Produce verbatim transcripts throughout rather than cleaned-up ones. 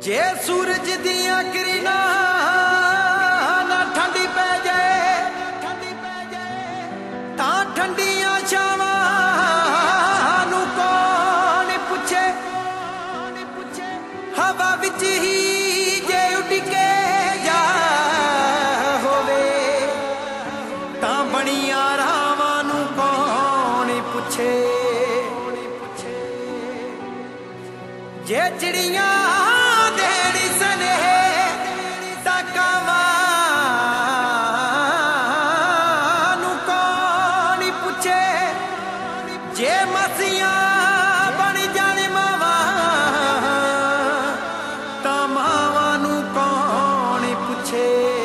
जे सूरज दिया किरणा ना ठंडी पै जाए ता ठंडिया छावां नू कौन पुछे। हवा विच ही जे उड़ के जा होवे ता बणिया रावां नू कौन पुछे। जे चिड़िया देनी सनेह कावां नू कौन पुछे। जे मसियां बन जान मावां तां मावां नू कौन पुछे।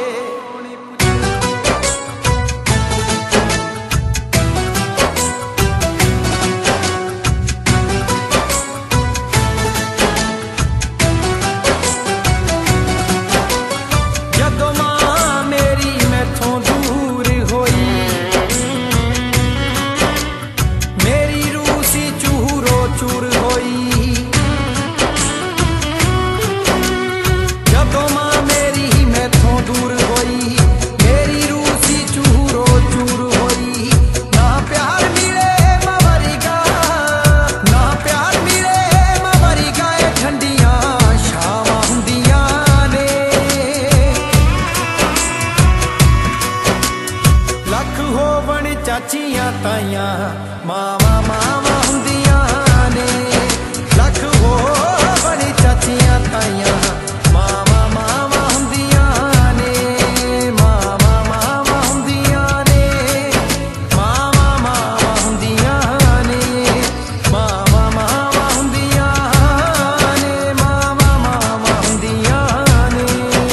चाचियां ताइयां मावा मावा हुंदियां ने। लख हो बड़ी चाचियां ताइयां मावा मावा हुंदियां ने। मावा मावा हुंदियां ने मावा मावा हुंदियां ने। मावा मावा हुंदियां ने मावा मावा हुंदियां ने।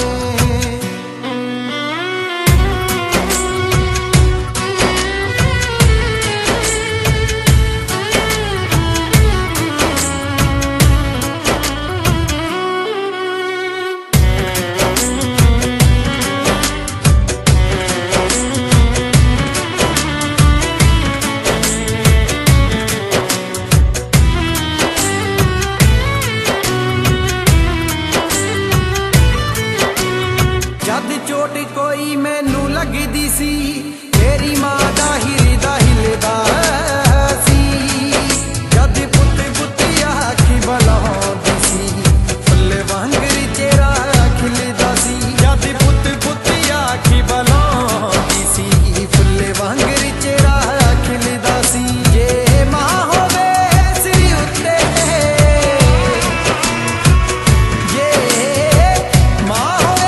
जद चोट कोई मैनू लगदी सी तेरी मां दा हिरदा हिलदा सी। जद पुत पुत आखी बलाउंदी सी फुल वांगर चेहरा खिलदा सी। जद पुत पुत आखी बलाउंदी सी फुल वांगर चेहरा खिलदा सी। जे मां होवे सिर उत्ते जे मां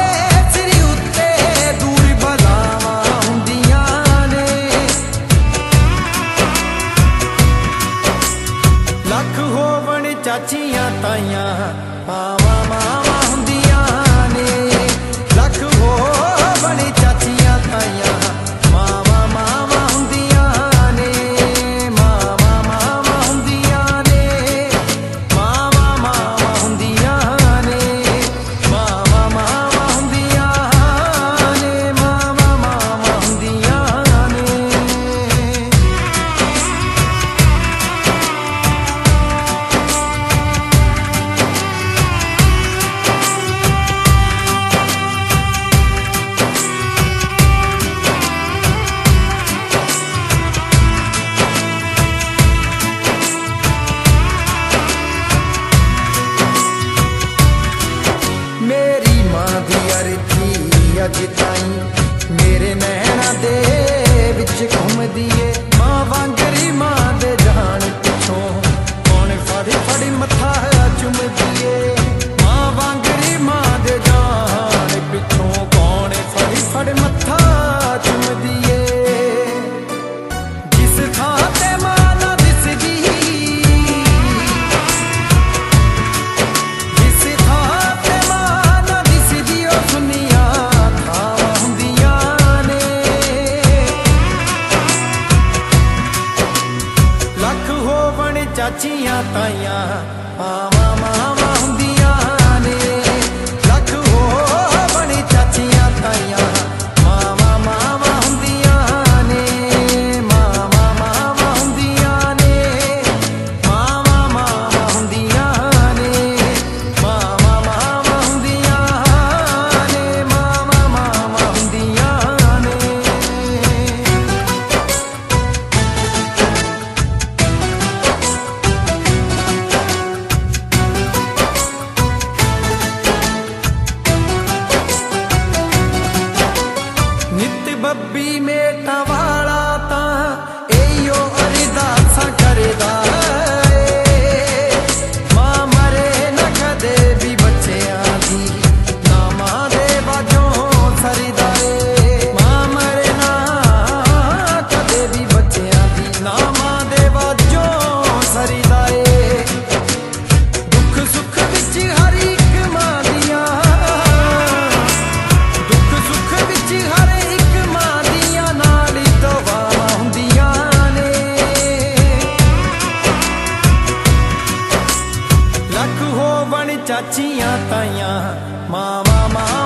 चाचियां ताइयां मावा मावा हुंदियां ने। लख हो बड़ी चाचियां ताइयां मावा मावा हुंदियां ने। मावा मावा हुंदियां ने मावा मावा हुंदियां ने। मावा मावा हुंदियां ने मावा मावा हुंदियां ने। मेरी मां दी अरथी अज ताईं मेरे नैना दे विच घुमदी ए। मां वांगरी मां दे जान पिछों कौन फड़ फड़ मत्था चुमदी ए। मां वांगरी मां दे जान पिछों कौन फड़ फड़ मत्था चुमदी ए। जिस थां ते मां ना दिसदी चाचियां ताइयां मावा मावा हुंदियां ने। लख हो बड़ी चाचियां ताइयां मावा मावा हुंदियां ने। मावा मावा हुंदियां ने मावा मावा हुंदियां ने। मावा मावा चाचियां ताइयां मावा मां